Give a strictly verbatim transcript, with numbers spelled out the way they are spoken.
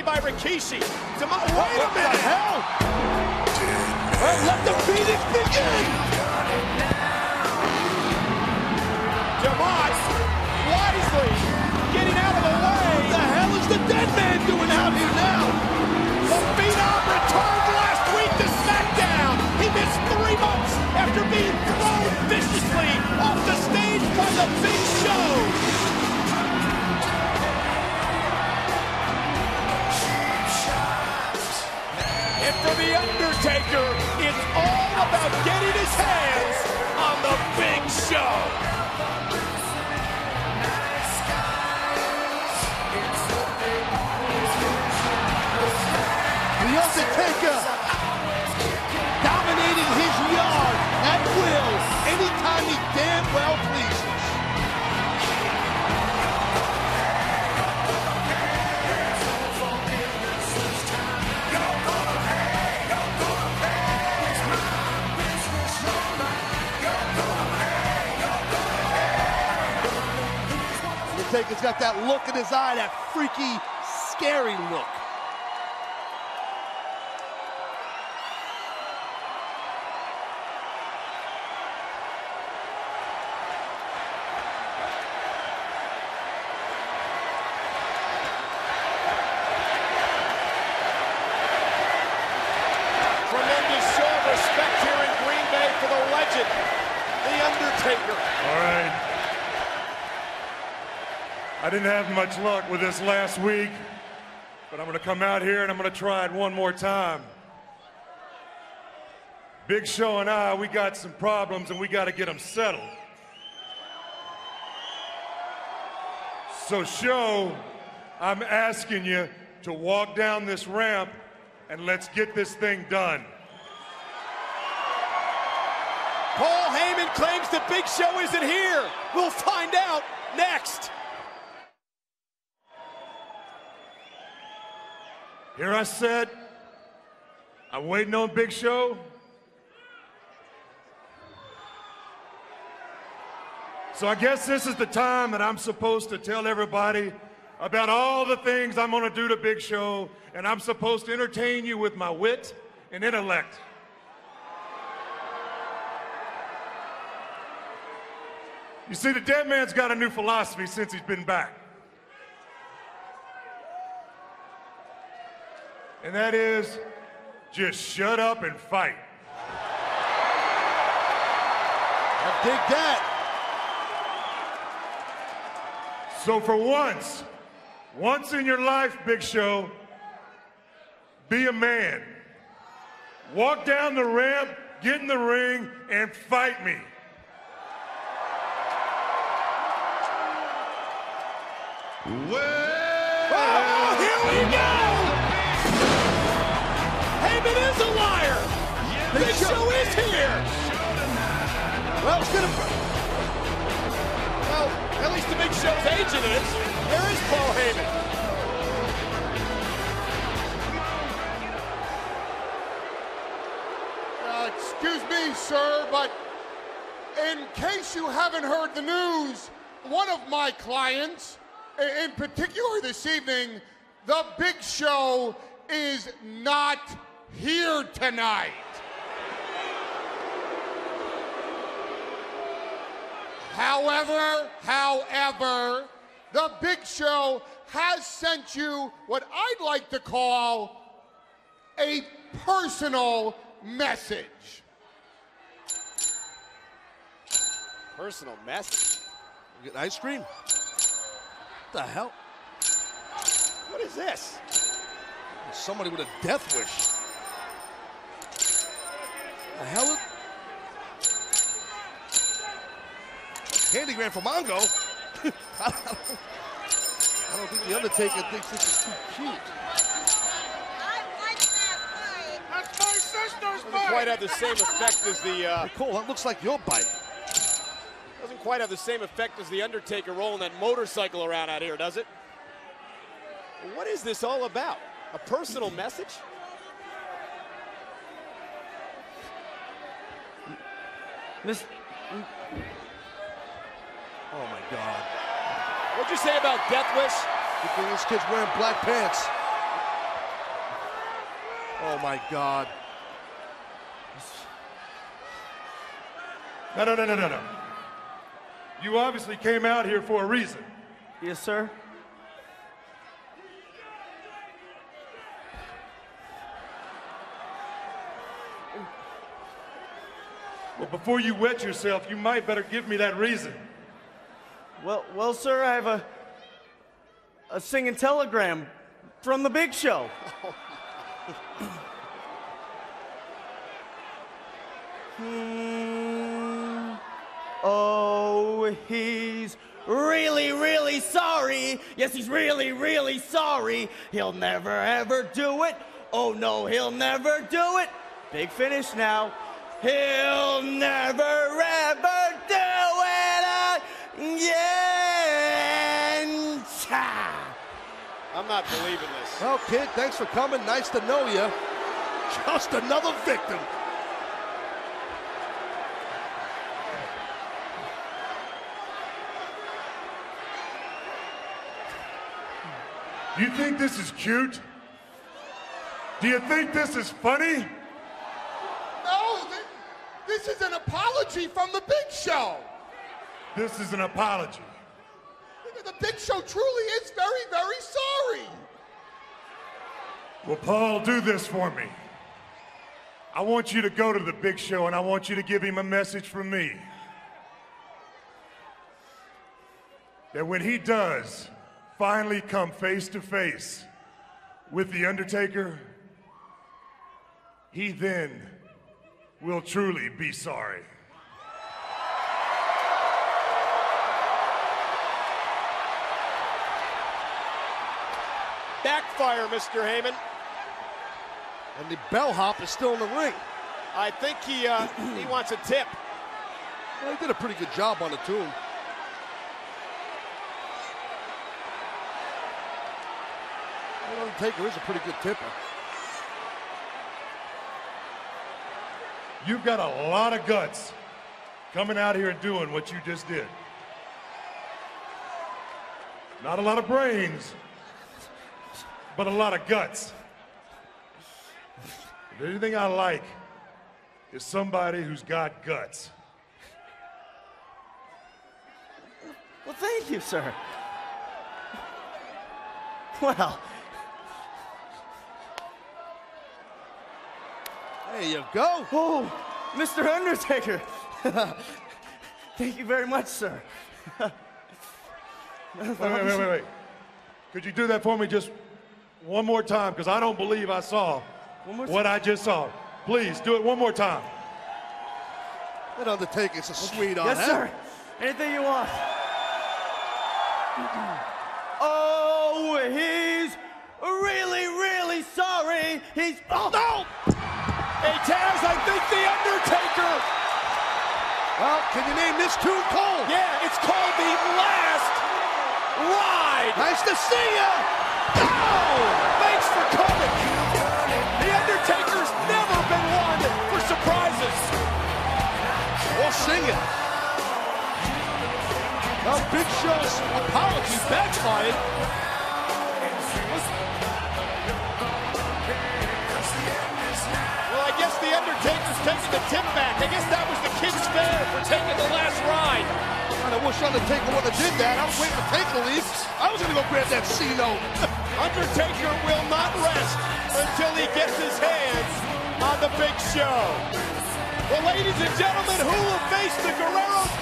by Rikishi. Demo Wait what a minute! The hell? Well, let the Phoenix begin! Demots wisely getting out of the way. What the hell is the dead man doing out here now? The Phenom returned last week to Smackdown. He missed three months after being thrown viciously off the stage by the Big Show. And for the Undertaker, it's all about getting his hands on the Big Show. The Undertaker dominating his yard at will anytime he damn well pleases. Undertaker's got that look in his eye, that freaky, scary look. The Undertaker. All right. I didn't have much luck with this last week, but I'm going to come out here and I'm going to try it one more time. Big Show and I, we got some problems and we got to get them settled. So, Show, I'm asking you to walk down this ramp and let's get this thing done. Paul Heyman claims the Big Show isn't here. We'll find out next. Here I said, I'm waiting on Big Show. So I guess this is the time that I'm supposed to tell everybody about all the things I'm going to do to Big Show, and I'm supposed to entertain you with my wit and intellect. You see, the dead man's got a new philosophy since he's been back. And that is, just shut up and fight. I dig that. So for once, once in your life, Big Show, be a man. Walk down the ramp, get in the ring, and fight me. Well, oh, here we go! Heyman is a liar! Big, Big Show. Show is here! Well, it's gonna... Well, at least the Big Show's agent is. There is Paul Heyman. Uh, excuse me, sir, but in case you haven't heard the news, one of my clients, in particular this evening, the Big Show is not here tonight. However, however, the Big Show has sent you what I'd like to call a personal message. Personal message? You get ice cream? What the hell? What is this? Somebody with a death wish. The hell? Candygram for Mongo? I, don't, I don't think the Undertaker thinks this is too cute. I like that fight. That's my sister's Doesn't quite have the same effect as the. Uh, Nicole, that looks like your bike. Doesn't quite have the same effect as the Undertaker rolling that motorcycle around out here, does it? What is this all about? A personal message? Miss. Oh my God. What'd you say about Death Wish? Good thing this kid's wearing black pants. Oh, my God. No, no, no, no, no, no. You obviously came out here for a reason. Yes, sir. Well, before you wet yourself, you might better give me that reason. Well, well, sir, I have a a singing telegram from the Big Show. Hmm. Oh, he's really, really sorry. Yes, he's really, really sorry. He'll never, ever do it. Oh, no, he'll never do it. Big finish now. He'll never, ever do it again. I'm not believing this. Well, kid, thanks for coming. Nice to know you. Just another victim. Do you think this is cute? Do you think this is funny? No, th- this is an apology from the Big Show. This is an apology. The Big Show truly is very, very sorry. Well, Paul, do this for me. I want you to go to the Big Show and I want you to give him a message from me. That when he does finally come face to face with the Undertaker, he then will truly be sorry. Backfire, Mister Heyman. And the bellhop is still in the ring. I think he uh, he wants a tip. Well, he did a pretty good job on the tune. Well, Undertaker is a pretty good tipper. You've got a lot of guts coming out here and doing what you just did. Not a lot of brains, but a lot of guts. If anything I like is somebody who's got guts. Well, thank you, sir. Well, There you go. oh, Mister Undertaker. Thank you very much, sir. Wait, wait, wait, wait, wait. Could you do that for me just one more time? Because I don't believe I saw One more what I just saw. Please, do it one more time. That Undertaker's a sweetheart. Yes, huh? sir. Anything you want. Oh, he's really, really sorry. He's. Oh, no! Hey, Taz, I think the Undertaker. Well, can you name this tune, Cole? Yeah, it's called The Last Ride. Nice to see you. Oh, thanks for coming. The Undertaker's never been one for surprises. We'll sing it. Well, Big Show's apology backfired. Well, I guess the Undertaker's taking the tip back. I guess that was the kid's fare for taking the last ride. I wish Undertaker would have did that. I was waiting for Taker to leave. I was going to go grab that C note. Undertaker will not rest until he gets his hands on the Big Show. Well, ladies and gentlemen, who will face the Guerrero